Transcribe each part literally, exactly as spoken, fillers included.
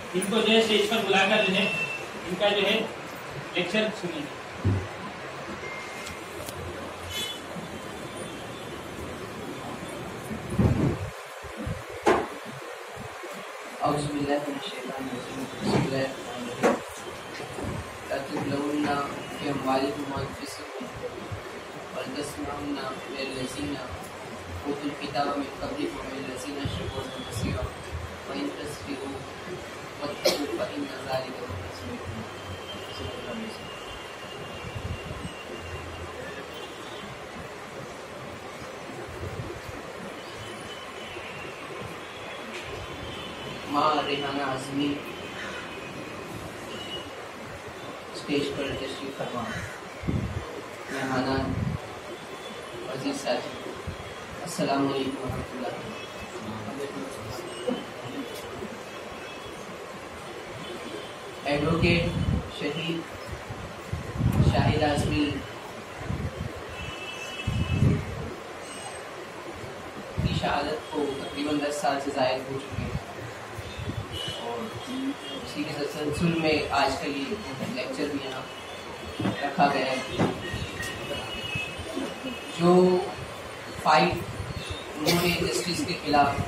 इनको जो है स्टेज पर बुलाकर जो है इनका जो है लेक्चर सुनिए. माँ रेहाना आज़मी स्टेज पर तशरीफ फरमा. मेहमानान अजीज साथी, अस्सलाम वालेकुम रहमतुल्लाह. एडवोकेट शहीद शाहिद आज़मी की शहादत को तकरीबन दस साल से ज़ायद हो चुके हैं और उसी के तसलसल में आज का ये लेक्चर भी यहाँ रखा गया है. जो फाइट उन्होंने जस्टिस के खिलाफ,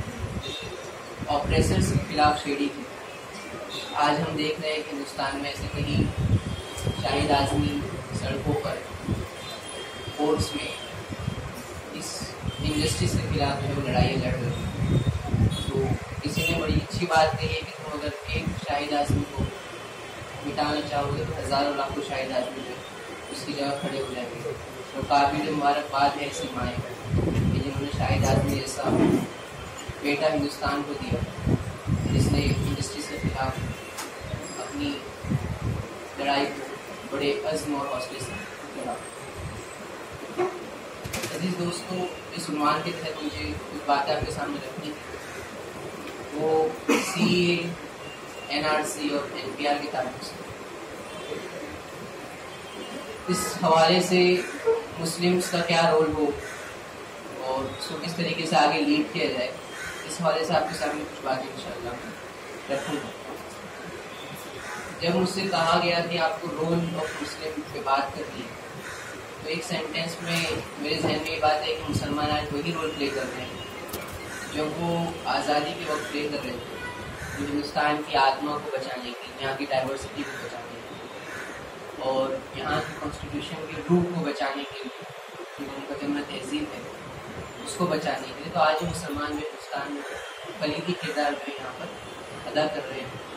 ऑपरेशंस के खिलाफ छेड़ी थी, आज हम देख रहे हैं कि हिंदुस्तान में ऐसे कहीं शाहिद आज़मी सड़कों पर, कोर्ट्स में इस इनजस्टिस के खिलाफ जो लड़ाई लड़ रहे हैं. तो किसी ने बड़ी अच्छी बात कही है कि तुम अगर एक शाहिद आज़मी को मिटाना चाहोगे तो हज़ारों लाखों शाहिद आज़मी जो उसकी जगह खड़े हो जाएंगे. तो काबिल मुबारकबाद है ऐसी माएँ कि जिन्होंने शाहिद आज़मी जैसा बेटा हिंदुस्तान को दिया, जिसने इंडस्ट्रीज के खिलाफ अपनी लड़ाई को बड़े अज़्म और हौसले से लड़ा. अजीज दोस्तों, इस उन्वान के तहत मुझे कुछ बातें आपके सामने रखनी थी. वो सी ए, एन आर सी और एन पी आर के ताल्लुक से. इस हवाले से मुस्लिम्स का क्या रोल हो और उसको किस तरीके से आगे लीड किया जाए, इस हवाले से आपके सामने कुछ बातें इंशाअल्लाह रखूँगा. जब मुझसे कहा गया कि आपको रोल ऑफ मुस्लिम पे बात करनी है, तो एक सेंटेंस में मेरे जहन में ये बात है कि मुसलमान आज वही रोल प्ले कर रहे हैं जब वो आज़ादी के वक्त प्ले कर रहे थे, जो हिंदुस्तान की आत्मा को बचाने के लिए, यहाँ की डाइवर्सिटी को बचाने के लिए और यहाँ की कॉन्स्टिट्यूशन के रूप को बचाने के लिए, जो उनका जमना तहजीब है उसको बचाने के लिए. तो आज मुसलमान जो हिंदुस्तान में कलीदी किरदार जो यहाँ पर अदा कर रहे हैं.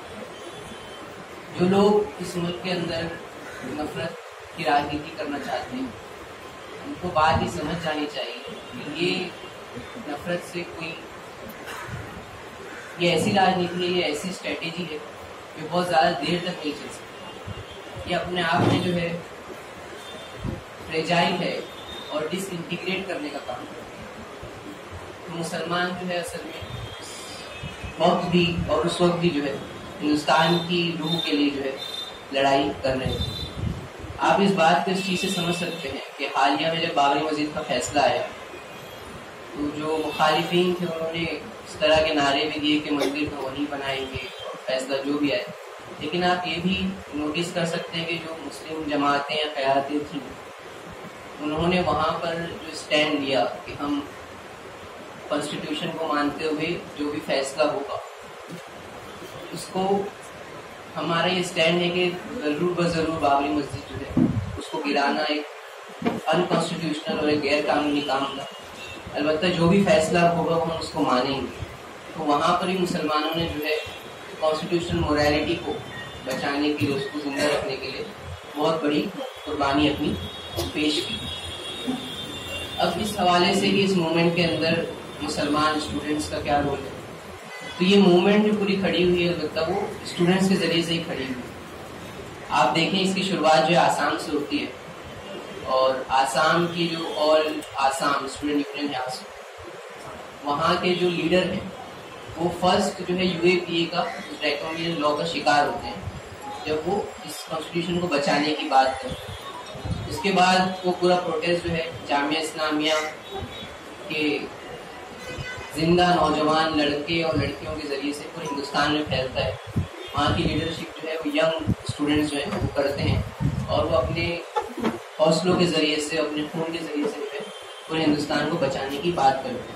जो लोग इस मुल्क के अंदर नफरत की राजनीति करना चाहते हैं, उनको बात ही समझ जानी चाहिए कि ये नफरत से कोई, ये ऐसी राजनीति है, ये ऐसी स्ट्रेटेजी है जो बहुत ज़्यादा देर तक नहीं चल सकती. ये अपने आप में जो है फ्रेजाइल है और डिसइंटीग्रेट करने का काम करती है. तो मुसलमान जो है असल में वक्त भी और उस वक्त भी जो है हिंदुस्तान की रूह के लिए जो है लड़ाई कर रहे हैं. आप इस बात को इस चीज़ से समझ सकते हैं कि हालिया में जब बाबरी मस्जिद का फैसला आया तो जो मुखालिफिन थे उन्होंने इस तरह के नारे भी दिए कि मंदिर तो वहीं बनाएंगे और फैसला जो भी आए. लेकिन आप ये भी नोटिस कर सकते हैं कि जो मुस्लिम जमातें या क़यादतें थीं, उन्होंने वहाँ पर जो स्टैंड लिया कि हम कॉन्स्टिट्यूशन को मानते हुए जो भी फैसला होगा उसको, हमारा ये स्टैंड है कि ज़रूर ब ज़रूर बाबरी मस्जिद जो है उसको गिराना एक अनकॉन्स्टिट्यूशनल और एक गैर कानूनी काम था. अलबत्ता जो भी फैसला होगा वो हम उसको मानेंगे. तो वहाँ पर ही मुसलमानों ने जो है कॉन्स्टिट्यूशनल मोरालिटी को बचाने के लिए, उसको जिंदा रखने के लिए बहुत बड़ी कुर्बानी अपनी पेश की. अब इस हवाले से ही इस मूवमेंट के अंदर मुसलमान स्टूडेंट्स का क्या रोल है. तो ये मूवमेंट जो पूरी खड़ी हुई है अलबत्ता वो स्टूडेंट्स के ज़रिए से ही खड़ी हुई है. आप देखें इसकी शुरुआत जो है आसाम से होती है और आसाम की जो ऑल आसाम स्टूडेंट यूनियन है आसाम, वहाँ के जो लीडर हैं वो फर्स्ट जो है यूएपीए का ड्रैकोनियन लॉ का शिकार होते हैं जब वो इस कॉन्स्टिट्यूशन को बचाने की बात करते हैं. इसके बाद वो पूरा प्रोटेस्ट जो है जामिया इस्लामिया के زندہ نوجوان لڑکے اور لڑکیوں کے ذریعے سے پورے ہندوستان میں پھیلتا ہے. وہاں کی لیڈرشپ جو ہے وہ ینگ اسٹوڈنٹس جو ہیں وہ کرتے ہیں اور وہ اپنے حوصلوں کے ذریعے سے اپنے خون کے ذریعے سے جو ہے پورے ہندوستان کو بچانے کی بات کرتے ہیں.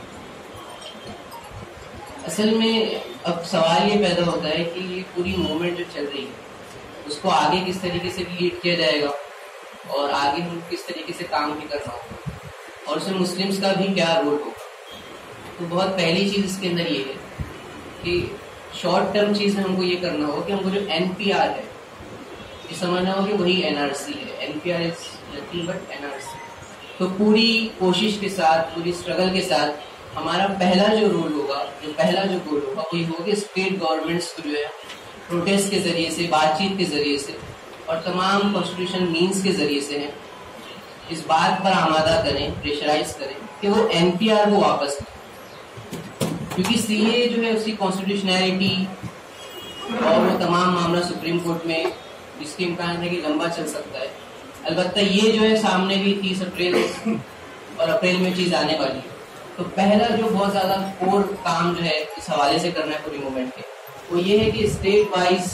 اصل میں اب سوال یہ پیدا ہوتا ہے کہ یہ پوری موومنٹ جو چل رہی ہے اس کو آگے کس طریقے سے لیڈ کیا جائے گا اور آگے ہم کس طریقے سے کام بھی کرنا ہوگا اور اس میں مسلمس کا بھی کیا رول ہوگا. تو بہت پہلی چیز اس کے اندر یہ ہے کہ شارٹ ٹرم چیز میں ہم کو یہ کرنا ہوگا کہ ہم کو جو این پی آر ہے یہ سمجھنا ہوگا کہ وہی این آر سی ہے. N P R is nothing but N R C. تو پوری کوشش کے ساتھ پوری اسٹرگل کے ساتھ ہمارا پہلا جو رول ہوگا جو پہلا جو گول ہوگا وہ یہ ہوگا کہ اسٹیٹ گورنمنٹس کو جو ہے پروٹیسٹ کے ذریعے سے بات چیت کے ذریعے سے اور تمام کانسٹیٹیوشن مینس کے ذریعے سے ہیں اس بات پر آمادہ کریں پریشرائز کریں کہ وہ این پی آر کو واپس لیں. کیونکہ سی اے جو ہے اس کی کانسٹیٹیوشنلٹی اور وہ تمام معاملہ سپریم کورٹ میں اس کے امکان ہے کہ لمبا چل سکتا ہے. البتہ یہ جو ہے سامنے بھی تیس اپریل اور اپریل میں چیز آنے والی ہے. تو پہلا جو بہت زیادہ کور کام جو ہے اس حوالے سے کرنا ہے پوری موومنٹ کے وہ یہ ہے کہ اسٹیٹ وائز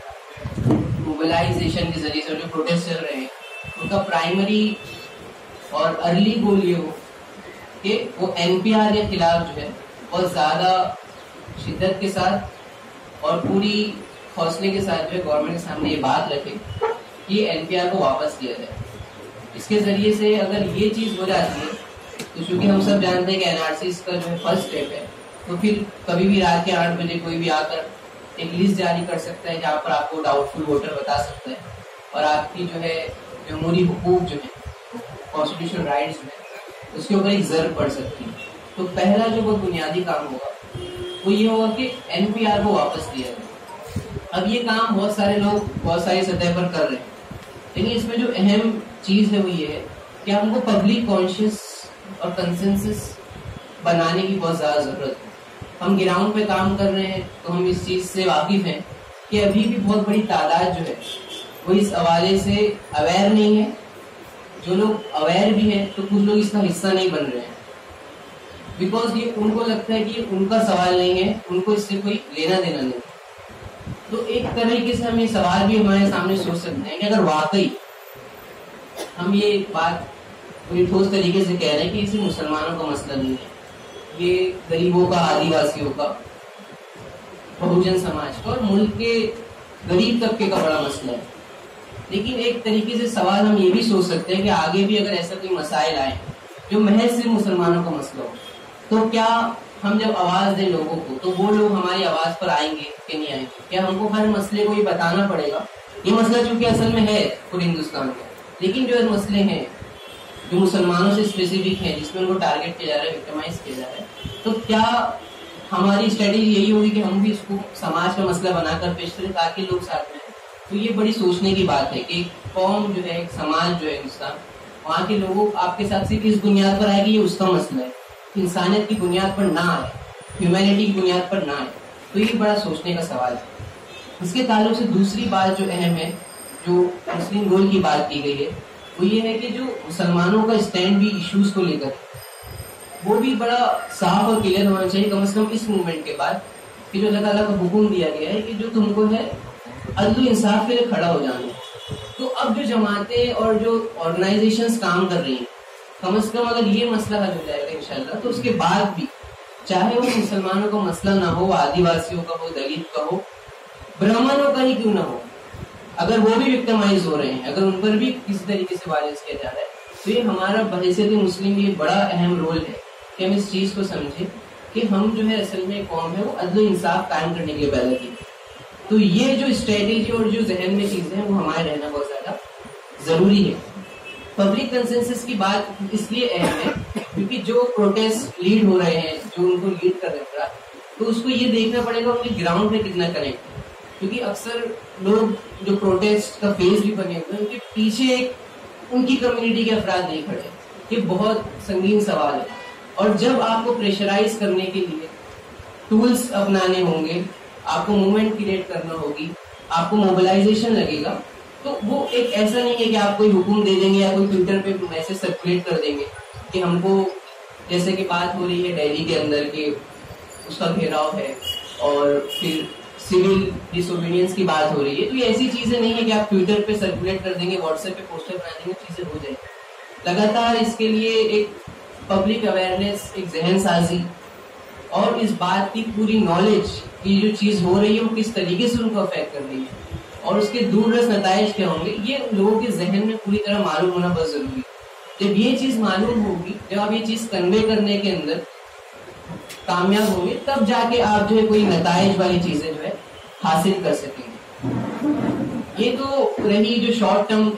موبلائزیشن کے ذریعے سے جو پروٹیسٹ چل رہے ہیں ان کا پرائمری اور ارلی گول یہ ہو کہ وہ این پی آر کے خلاف جو ہے بہت زیادہ شدت کے ساتھ اور پوری حوصلے کے ساتھ جو ہے گورنمنٹ کے سامنے یہ بات رکھے کہ این پی آر کو واپس کیا جائے. اس کے ذریعے سے اگر یہ چیز ہو جاتی ہے تو چونکہ ہم سب جانتے ہیں کہ این آر سی کا جو ہے فرسٹ اسٹیپ ہے تو پھر کبھی بھی رات کے آٹھ بجے کوئی بھی آ کر ایک لسٹ جاری کر سکتا ہے جہاں پر آپ کو ڈاؤٹ فل ووٹر بتا سکتا ہے اور آپ کی جو ہے جمہوری حقوق جو ہے کانسٹیٹیوشن رائٹس جو ہے اس کے اوپر ایک ضرب پڑ سکتی ہے. تو پہلا جو بہت بنیادی کام ہوگا وہ یہ ہوگا کہ این پی آر کو واپس دیا جائے. اب یہ کام بہت سارے لوگ بہت ساری سطح پر کر رہے ہیں لیکن اس میں جو اہم چیز ہے وہ یہ ہے کہ ہم کو پبلک کانشیس اور کنسنسس بنانے کی بہت زیادہ ضرورت ہے. ہم گراؤنڈ پہ کام کر رہے ہیں تو ہم اس چیز سے واقف ہیں کہ ابھی بھی بہت بڑی تعداد جو ہے وہ اس حوالے سے اویئر نہیں ہے. جو لوگ اویئر بھی ہیں تو کچھ لوگ اس کا حصہ نہیں بن رہے ہیں بیکاز یہ ان کو لگتا ہے کہ ان کا سوال نہیں ہے, ان کو اس سے کوئی لینا دینا نہیں. تو ایک طریقے سے ہم یہ سوال بھی ہمارے سامنے سوچ سکتے ہیں کہ اگر واقعی ہم یہ بات پوری ٹھوس طریقے سے کہہ رہے ہیں کہ اسے مسلمانوں کا مسئلہ نہیں ہے, یہ غریبوں کا, آدی واسیوں کا, بہوجن سماج کا اور ملک کے غریب طبقے کا بڑا مسئلہ ہے. لیکن ایک طریقے سے سوال ہم یہ بھی سوچ سکتے ہیں کہ آگے بھی اگر ایسا کوئی مسائل آئے جو محض صرف مسلمانوں کا مسئلہ ہو تو کیا ہم جب آواز دیں لوگوں کو تو وہ لوگ ہماری آواز پر آئیں گے کہ نہیں آئیں گے؟ کیا ہم کو ہر مسئلے کو یہ بتانا پڑے گا؟ یہ مسئلہ چونکہ اصل میں ہے پورے ہندوستان میں, لیکن جو مسئلے ہیں جو مسلمانوں سے اسپیسیفک ہیں جس میں ان کو ٹارگیٹ کیا جا رہا ہے, وکٹمائز کیا جا رہا ہے, تو کیا ہماری اسٹریٹجی یہی ہوگی کہ ہم بھی اس کو سماج کا مسئلہ بنا کر پیش کریں تاکہ لوگ ساتھ میں؟ تو یہ بڑی سوچنے کی بات ہے کہ قوم جو ہے, ایک سماج جو ہے ہندوستان, وہاں کے لوگوں آپ کے ساتھ صرف اس بنیاد پر آئے کہ یہ اس کا مسئلہ ہے, انسانیت کی بنیاد پر نہ آئے, ہیومینٹی کی بنیاد پر نہ آئے. تو یہ بڑا سوچنے کا سوال ہے. اس کے تعلق سے دوسری بات جو اہم ہے جو مسلم رول کی بات کی گئی ہے وہ یہ ہے کہ جو مسلمانوں کا اسٹینڈ بھی ایشوز کو لے کر وہ بھی بڑا صاف اور کلیئر ہونا چاہیے, کم از کم اس موومنٹ کے بعد کہ جو اللہ تعالیٰ کا حکم دیا گیا ہے کہ جو تم کو ہے عدل و انصاف کے لیے کھڑا ہو جانا. تو اب جو جماعتیں اور جو آرگنائزیشنز کام کر رہی ہیں کم از کم اگر یہ مسئلہ حل ہو جائے گا انشاءاللہ تو اس کے بعد بھی چاہے وہ مسلمانوں کا مسئلہ نہ ہو, آدی واسیوں کا ہو, دلت کا ہو, برہمنوں کا ہی کیوں نہ ہو, اگر وہ بھی وکٹمائز ہو رہے ہیں, اگر ان پر بھی کسی طریقے سے وائلنس کیا جا رہا ہے تو یہ ہمارا بحیثیت مسلم یہ بڑا اہم رول ہے کہ ہم اس چیز کو سمجھیں کہ ہم جو ہے اصل میں قوم ہے وہ عدل و انصاف قائم کرنے کے لیے پیدا کی. تو یہ جو اسٹریٹجی اور جو ذہن میں چیزیں ہیں وہ ہمارے رہنا بہت زیادہ ضروری ہے. پبلک کنسنسس کی بات اس لیے اہم ہے کیونکہ جو پروٹیسٹ لیڈ ہو رہے ہیں, جو ان کو لیڈ کر رہے ہیں, تو اس کو یہ دیکھنا پڑے گا ان کے گراؤنڈ پہ کتنا کریں, کیونکہ اکثر لوگ جو پروٹیسٹ کا فیس بھی بنے ہوئے ہیں ان کے پیچھے ایک ان کی کمیونٹی کے افراد نہیں کھڑے. یہ بہت سنگین سوال ہے اور جب آپ کو پریشرائز کرنے کے لیے ٹولز اپنانے ہوں گے, آپ کو موومنٹ کریٹ کرنا ہوگی, آپ کو موبلائزیشن لگے گا, تو وہ ایک ایسا نہیں ہے کہ آپ کوئی حکم دے دیں گے یا کوئی ٹویٹر پہ میسج سرکولیٹ کر دیں گے کہ ہم کو, جیسے کہ بات ہو رہی ہے دہلی کے اندر کہ اس کا گھیراؤ ہے اور پھر سول ڈس اوبیڈینس کی بات ہو رہی ہے. تو یہ ایسی چیزیں نہیں ہے کہ آپ ٹویٹر پہ سرکولیٹ کر دیں گے, واٹس ایپ پہ پوسٹر بنا دیں گے, چیزیں ہو جائیں گی. لگاتار اس کے لیے ایک پبلک اویئرنیس, ایک ذہن سازی اور اس بات کی پوری نالج کی جو چیز ہو رہی ہے وہ کس طریقے سے ان کو افیکٹ کر رہی ہے اور اس کے دور رس نتائج کیا ہوں گے, یہ لوگوں کے ذہن میں پوری طرح معلوم ہونا بہت ضروری ہے. جب یہ چیز معلوم ہوگی, جب آپ یہ چیز کنوے کرنے کے اندر کامیاب ہوں گے, تب جا کے آپ جو ہے کوئی نتائج والی چیزیں جو ہے حاصل کر سکیں گے. یہ تو رہی جو شارٹ ٹرم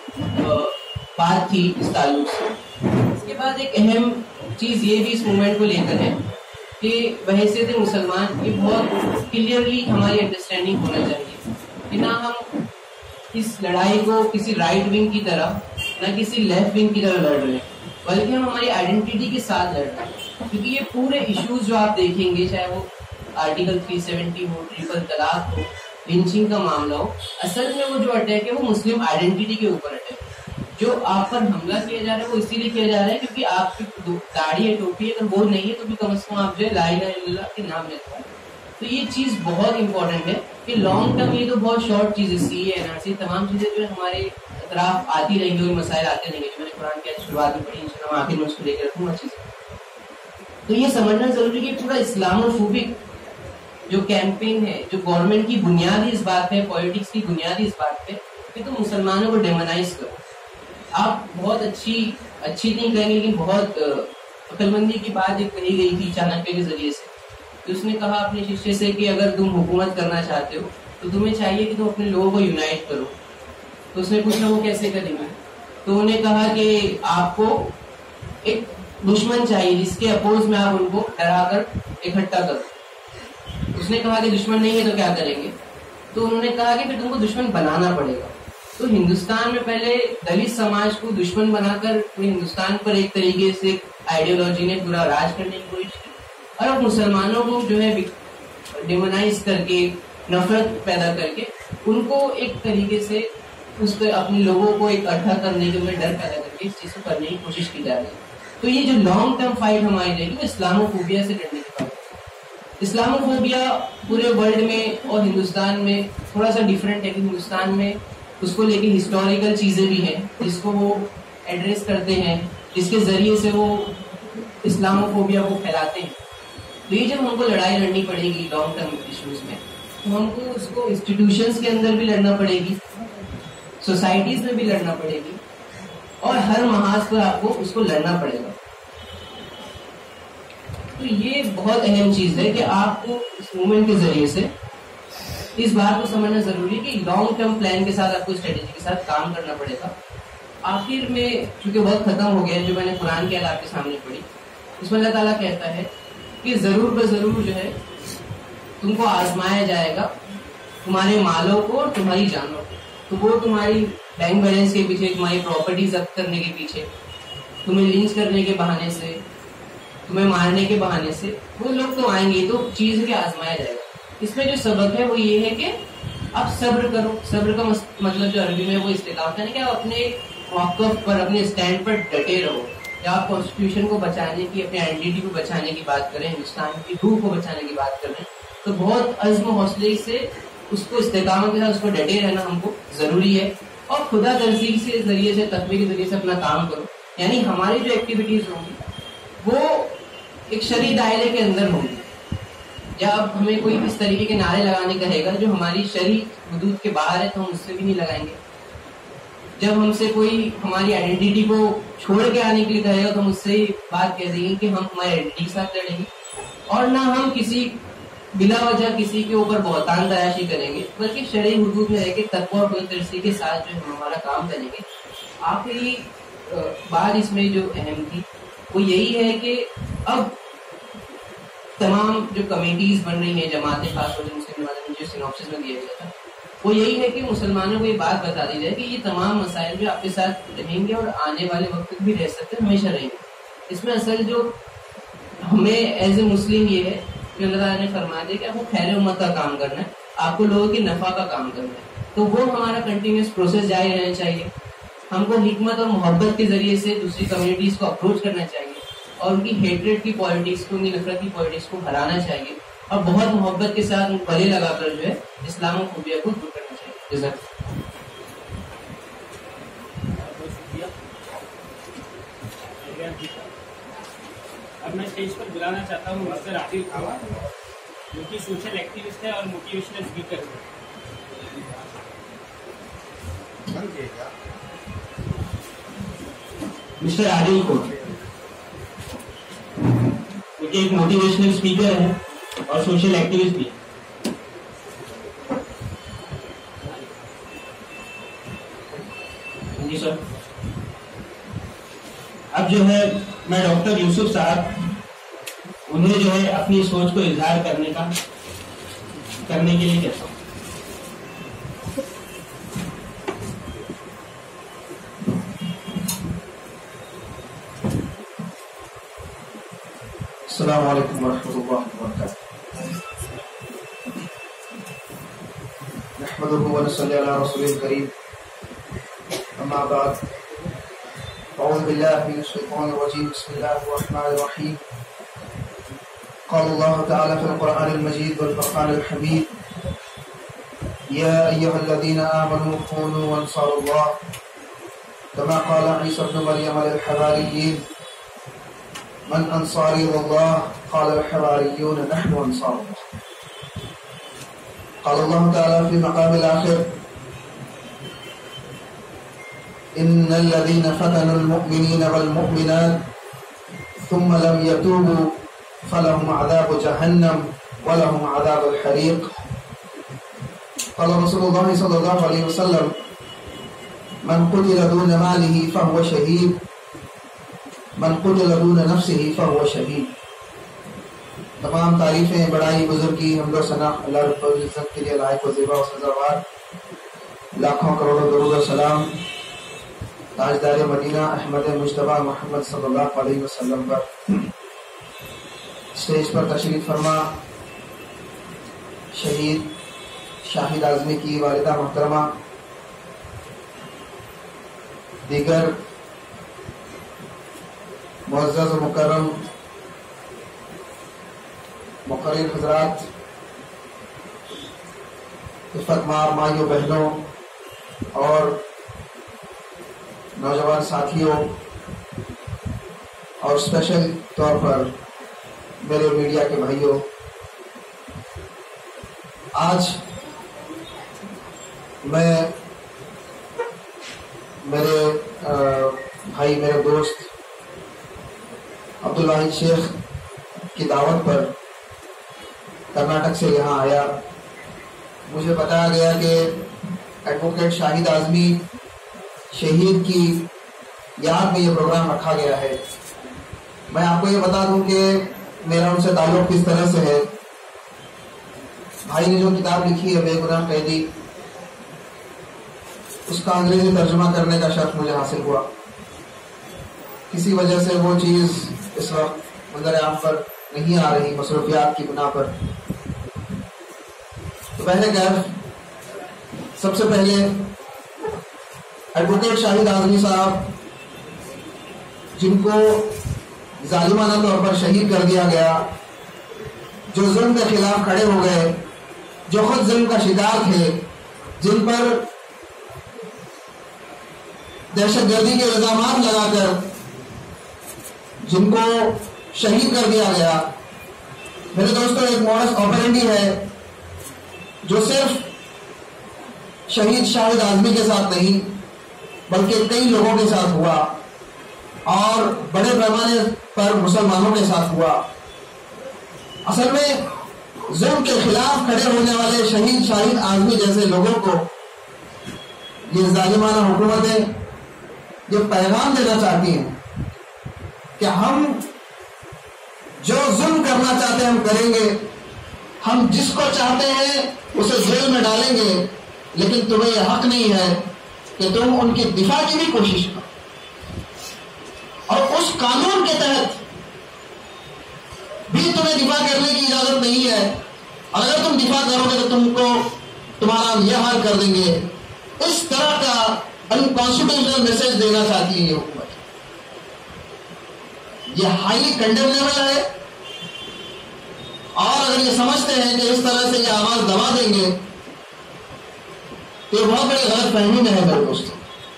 بات تھی اس تعلق سے. اس کے بعد ایک اہم چیز یہ بھی اس موومنٹ کو لے کر ہے کہ بحیثیت مسلمان یہ بہت کلیئرلی ہماری انڈرسٹینڈنگ ہونا چاہیے کہ نہ ہم اس لڑائی کو کسی رائٹ ونگ کی طرح نہ کسی لیفٹ ونگ کی طرح لڑ رہے ہیں, بلکہ ہم ہماری آئیڈینٹی کے ساتھ لڑ رہے ہیں. کیونکہ یہ پورے ایشوز جو آپ دیکھیں گے, چاہے وہ آرٹیکل تھری سیونٹی ہو, ٹریپل طلاق ہو, لنچنگ کا معاملہ ہو, اصل میں وہ جو اٹیک ہے وہ مسلم آئیڈینٹی کے اوپر اٹیک ہے. جو آپ پر حملہ کیا جا رہا ہے وہ اسی لیے کیا جا رہا ہے کیونکہ آپ کی داڑھی ہے, ٹوپی ہے, اگر وہ نہیں ہے تو بھی کم از کم آپ جو ہے لا الہ الا اللہ کے نام لیتے ہیں. تو یہ چیز بہت امپورٹنٹ ہے کہ لانگ ٹرم یہ تو بہت شارٹ چیزیں, سی اے, این آر سی, تمام چیزیں جو ہے ہمارے اطراف آتی رہیں گی اور مسائل آتے رہیں گے. جو میں نے قرآن کی شروعات میں پڑھی, انشاءاللہ میں آخر میں اس کو لے کے رکھوں گا چیزیں. تو یہ سمجھنا ضروری ہے کہ پورا اسلاموفوبک جو کیمپین ہے, جو گورنمنٹ کی بنیادی اس بات پہ, پالیٹکس کی بنیادی اس بات پہ کہ تم مسلمانوں کو ڈیمونائز کرو. آپ بہت اچھی اچھی نہیں کہیں گے لیکن بہت عقل مندی کی بات ایک کہی گئی تھی چانکیہ کے ذریعے سے. تو اس نے کہا اپنے ششیہ سے کہ اگر تم حکومت کرنا چاہتے ہو تو تمہیں چاہیے کہ تم اپنے لوگوں کو یونائٹ کرو. تو اس نے پوچھا وہ کیسے کریں گے, تو انہوں نے کہا کہ آپ کو ایک دشمن چاہیے جس کے اپوز میں آپ ان کو ڈرا کر اکٹھا کرو. اس نے کہا کہ دشمن نہیں ہے تو کیا کریں گے, تو انہوں نے کہا کہ پھر تم کو دشمن بنانا پڑے گا. تو ہندوستان میں پہلے دلت سماج کو دشمن بنا کر ہندوستان پر ایک طریقے سے آئیڈیالوجی نے پورا راج کرنے کی کوشش کی, اور اب مسلمانوں کو جو ہے ڈیمونائز کر کے, نفرت پیدا کر کے ان کو ایک طریقے سے اس پہ اپنے لوگوں کو اکٹھا کرنے کے, ڈر پیدا کر کے اس چیز کو کرنے کی کوشش کی جا رہی ہے. تو یہ جو لانگ ٹرم فائٹ ہماری رہے گی وہ اسلاموفوبیا سے لڑنے کی فائٹ. اسلاموفوبیا پورے ورلڈ میں اور ہندوستان میں تھوڑا سا ڈفرینٹ ہے کہ ہندوستان میں اس کو لے کے ہسٹوریکل چیزیں بھی ہیں جس کو وہ ایڈریس کرتے ہیں, جس کے ذریعے سے وہ اسلاموفوبیا کو پھیلاتے ہیں. تو یہ جب ہم کو لڑائی لڑنی پڑے گی لانگ ٹرم ایشوز میں, تو ہم کو اس کو انسٹیٹیوشنس کے اندر بھی لڑنا پڑے گی, سوسائٹیز میں بھی لڑنا پڑے گی, اور ہر محاذ پر آپ کو اس کو لڑنا پڑے گا. تو یہ بہت اہم چیز ہے کہ آپ کو اس موومنٹ کے ذریعے سے اس بات کو سمجھنا ضروری ہے کہ لانگ ٹرم پلان کے ساتھ آپ کو اسٹریٹجی کے ساتھ کام کرنا پڑے گا. آخر میں چونکہ بہت ختم ہو گیا, جو میں نے قرآن کی آیت آپ کے سامنے پڑھی, اس میں اللہ تعالیٰ کہتا ہے کہ ضرور بے ضرور جو ہے تم کو آزمایا جائے گا, تمہارے مالوں کو اور تمہاری جانوں کو. تو وہ تمہاری بینک بیلنس کے پیچھے, تمہاری پراپرٹی ضبط کرنے کے پیچھے, تمہیں لنچ کرنے کے بہانے سے, تمہیں مارنے کے بہانے سے وہ لوگ تو آئیں گے. تو چیز کے آزمایا جائے گا. اس میں جو سبق ہے وہ یہ ہے کہ اب صبر کرو. صبر کا مطلب جو عربی میں وہ استقامت ہے کہ آپ اپنے موقف پر, اپنے اسٹینڈ پر ڈٹے رہو. یا آپ کانسٹیٹیوشن کو بچانے کی, اپنی آئیڈینٹی کو بچانے کی بات کریں, ہندوستان کی روح کو بچانے کی بات کریں, تو بہت عزم و حوصلے سے اس کو استقامت کے ساتھ اس کو ڈٹے رہنا ہم کو ضروری ہے. اور خدا ترسی کے ذریعے سے, تقوی کے ذریعے سے اپنا کام کرو. یعنی ہماری جو ایکٹیویٹیز ہوں گی وہ ایک شرعی دائرے کے اندر ہوں گی. جب ہمیں کوئی اس طریقے کے نعرے لگانے کہے گا جو ہماری شرعی حدود کے باہر ہے تو ہم اس سے بھی نہیں لگائیں گے. جب ہم سے کوئی ہماری آئیڈینٹی کو چھوڑ کے آنے کے لیے کہے گا تو ہم اس سے بات کہہ دیں گے کہ ہم ہماری آئیڈینٹی کے ساتھ لڑیں گے. اور نہ ہم کسی بلا وجہ کسی کے اوپر بہتان تراشی کریں گے, بلکہ شرعی حدود میں رہ کے تقوی اور ترسی کے ساتھ جو ہم ہمارا کام کریں گے. آخری بات اس میں جو اہم تھی وہ یہی ہے کہ اب تمام جو کمیٹیز بن رہی ہیں, جماعتیں, خاص طور سے مسلم جماعتیں, جو سینوپسس میں دیا گیا تھا, وہ یہی ہے کہ مسلمانوں کو یہ بات بتا دی جائے کہ یہ تمام مسائل جو آپ کے ساتھ رہیں گے اور آنے والے وقت بھی رہ سکتے ہیں, ہمیشہ رہیں گے. اس میں اصل جو ہمیں ایز اے مسلم یہ ہے کہ اللہ تعالیٰ نے فرما دیا کہ آپ کو خیر امت کا کام کرنا ہے, آپ کو لوگوں کی نفع کا کام کرنا ہے. تو وہ ہمارا کنٹینیوس پروسیس جاری رہنا چاہیے. ہم کو حکمت اور محبت کے ذریعے سے دوسری کمیونٹیز کو اپروچ کرنا چاہیے اور ان کی ہیٹریٹ کی پالیٹکس کو, ان کی نفرت کی پالیٹکس کو ہرانا چاہیے. اور بہت محبت کے ساتھ گلے لگا کر جو ہے اسلام و خوبیہ کو دور کرنا چاہیے. جزاک اب میں اسٹیج پر بلانا چاہتا ہوں مسٹر عادل کھاوا جو کہ سوشل ایکٹیوسٹ ہے اور موٹیویشنل اسپیکر ہے. مسٹر عادل کو کیونکہ ایک موٹیویشنل اسپیکر ہے اور سوشل ایکٹیوسٹ بھی ہے. جی سر. اب جو ہے میں ڈاکٹر یوسف صاحب انہیں جو ہے اپنی سوچ کو اظہار کرنے کا کرنے کے لیے کہتا ہوں. السلام علیکم ورحمۃ اللہ وبرکاتہ. نحمده ونصلي على رسوله الكريم. اما بعد اعوذ بالله من الشیطان الرجیم. بسم الله الرحمن الرحیم. قال الله تعالى في القرآن المجيد والفرقان الحميد يا أيها الذين آمنوا كونوا أنصار الله كما قال عيسى ابن مريم للحواريين من أنصاري إلى الله قال الحواريون نحن أنصار الله. قال الله تعالى في مقام الآخر إن الذين فتنوا المؤمنين والمؤمنات ثم لم يتوبوا فلهم عذاب جهنم ولهم عذاب الحريق. قال رسول الله صلى الله عليه وسلم من قتل دون ماله فهو شهيد من قتل دون نفسه فهو شهيد. تمام تعریفیں بڑائی بزرگی حمد و ثنا اللہ رب العزت کے لیے لائق و زیبا و سزاوار. لاکھوں کروڑوں درود و سلام تاجدار مدینہ احمد مجتبی محمد صلی اللہ علیہ وسلم پر. اسٹیج پر تشریف فرما شہید شاہد اعظمی کی والدہ محترمہ، دیگر معزز و مکرم مقرر حضرات، عفت مار مائیوں بہنوں اور نوجوان ساتھیوں، اور اسپیشل طور پر میرے میڈیا کے بھائیوں، آج میں میرے بھائی میرے دوست عبدالواحد شیخ کی دعوت پر کرناٹک سے یہاں آیا. مجھے بتایا گیا کہ ایڈوکیٹ شاہد اعظمی شہید کی یاد میں یہ پروگرام رکھا گیا ہے. میں آپ کو یہ بتا دوں کہ میرا ان سے تعلق کس طرح سے ہے. بھائی نے جو کتاب لکھی ہے بے گناہ قیدی، اس کا انگریزی ترجمہ کرنے کا شرف مجھے حاصل ہوا. کسی وجہ سے وہ چیز اس وقت منظر عام پر نہیں آ رہی مصروفیات کی بنا پر. تو پہلے خیر سب سے پہلے ایڈوکیٹ شاہد اعظمی صاحب، جن کو ظالمانہ طور پر شہید کر دیا گیا، جو ظلم کے خلاف کھڑے ہو گئے، جو خود ظلم کا شکار تھے، جن پر دہشت گردی کے الزامات لگا کر جن کو شہید کر دیا گیا. میرے دوستوں، ایک مورس آپرینڈی ہے جو صرف شہید شاہد اعظمی کے ساتھ نہیں بلکہ کئی لوگوں کے ساتھ ہوا، اور بڑے پیمانے پر مسلمانوں کے ساتھ ہوا. اصل میں ظلم کے خلاف کھڑے ہونے والے شہید شاہد اعظمی جیسے لوگوں کو یہ ظالمانہ حکومتیں یہ پیغام دینا چاہتی ہیں کہ ہم جو ظلم کرنا چاہتے ہیں ہم کریں گے، ہم جس کو چاہتے ہیں اسے جیل میں ڈالیں گے، لیکن تمہیں یہ حق نہیں ہے کہ تم ان کی دفاع کی بھی کوشش کرو. اور اس قانون کے تحت بھی تمہیں دفاع کرنے کی اجازت نہیں ہے. اگر تم دفاع کرو گے تو تم کو تمہارا یہ حال کر دیں گے. اس طرح کا انکانسٹیٹیوشنل میسج دینا چاہتی ہے یہ حکومت. یہ ہائیلی کنڈیمنیبل ہے اور اگر یہ سمجھتے ہیں کہ اس طرح سے یہ آواز دبا دیں گے تو یہ بہت بڑی غلط فہمی میں ہے میرے دوستوں.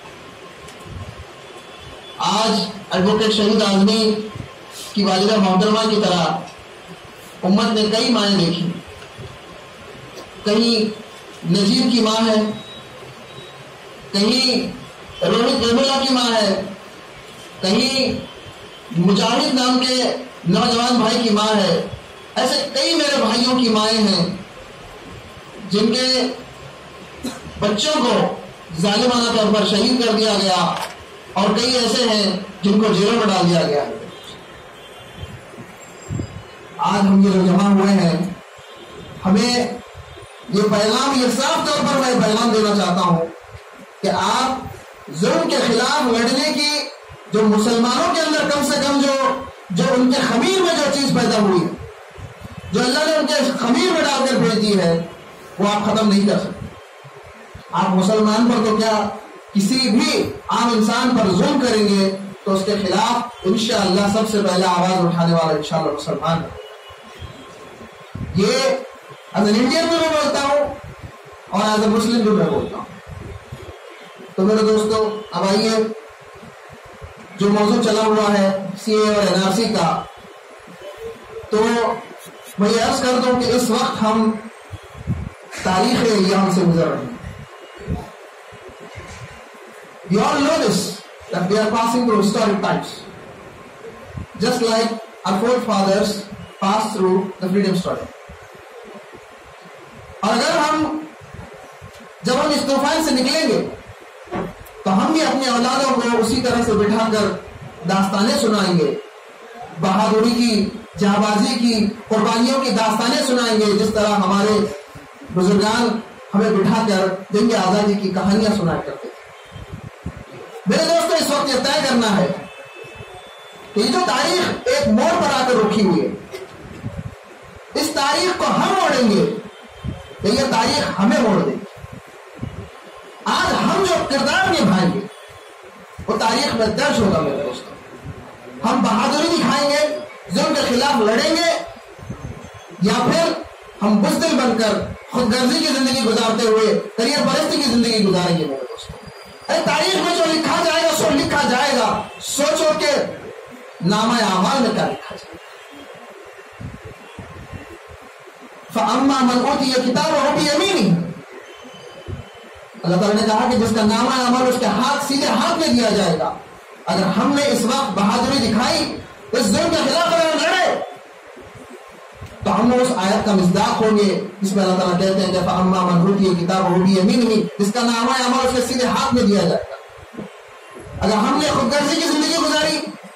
آج ایڈوکیٹ شہید اعظمی کی والدہ محترمہ کی طرح امت نے کئی مائیں دیکھی. کہیں نجیب کی ماں ہے, کہیں روہت ویمولا کی ماں ہے, کہیں مجاہد نام کے نوجوان بھائی کی ماں ہے. ایسے کئی میرے بھائیوں کی مائیں ہیں جن کے بچوں کو ظالمانہ طور پر شہید کر دیا گیا, اور کئی ایسے ہیں جن کو جیلوں میں ڈال دیا گیا. آج ہم یہ جو جمع ہوئے ہیں, ہمیں یہ پیغام, یہ صاف طور پر میں پیغام دینا چاہتا ہوں کہ آپ ظلم کے خلاف لڑنے کی جو مسلمانوں کے اندر کم سے کم جو جو ان کے خمیر میں جو چیز پیدا ہوئی ہے, جو اللہ نے ان کے خمیر میں ڈال کر بھیج دی ہے, وہ آپ ختم نہیں کر سکتے. آپ مسلمان پر تو کیا کسی بھی عام انسان پر ظلم کریں گے تو اس کے خلاف انشاءاللہ سب سے پہلے آواز اٹھانے والا انشاءاللہ مسلمان ہے. یہ ایز این انڈین بھی میں بولتا ہوں اور ایز اے مسلم بھی میں بولتا ہوں. تو میرے دوستو, اب آئیے جو موضوع چلا ہوا ہے سی اے اور این آر سی کا, تو میں یہ عرض کر دوں کہ اس وقت ہم تاریخ ایام سے گزر رہے ہیں. You all know this, that we are passing through historic times, just like our forefathers passed through the freedom struggle. اور اگر ہم جب ہم اس طوفان سے نکلیں گے تو ہم بھی اپنے اولادوں کو اسی طرح سے بٹھا کر داستانیں سنائیں گے, بہادری کی, جانبازی کی, قربانیوں کی داستانیں سنائیں گے, جس طرح ہمارے بزرگان ہمیں بٹھا کر جنگ آزادی کی کہانیاں سنایا کرتے تھے. میرے دوستوں, اس وقت یہ طے کرنا ہے کہ یہ جو تاریخ ایک موڑ پر آ کر رکی ہوئی ہے, اس تاریخ کو ہم موڑیں گے کہ یہ تاریخ ہمیں موڑ دے گی. آج ہم جو کردار نبھائیں گے وہ تاریخ میں درج ہوگا. میرے دوستوں, ہم بہادری دکھائیں گے, ظلم کے خلاف لڑیں گے, یا پھر ہم بزدل بن کر خود غرضی کی زندگی گزارتے ہوئے کریئر پرستی کی زندگی گزاریں گے. میرے دوستوں, تاریخ میں جو لکھا جائے گا سو لکھا جائے گا. سوچو کہ نامہ اعمال میں کیا لکھا جائے گا. فَأَمَّا مَنْ أُوتِيَ كِتَابَهُ بِيَمِينِهِ, اللہ تعالیٰ نے کہا کہ جس کا نامہ اعمال اس کے ہاتھ سیدھے ہاتھ میں دیا جائے گا. اگر ہم نے اس وقت بہادری دکھائی, اس ظلم کے خلاف اگر لڑے, تو ہم اس آیت کا مصداق ہوں گے جس میں اللہ تعالیٰ کہتے ہیں کہ فَأَمَّا مَنْ أُوتِيَ كِتَابَهُ بِيَمِينِهِ, جس کا نامہ اعمال اس کے سیدھے ہاتھ میں دیا جائے گا. اگر ہم نے خود غرضی کی زندگی گزاری,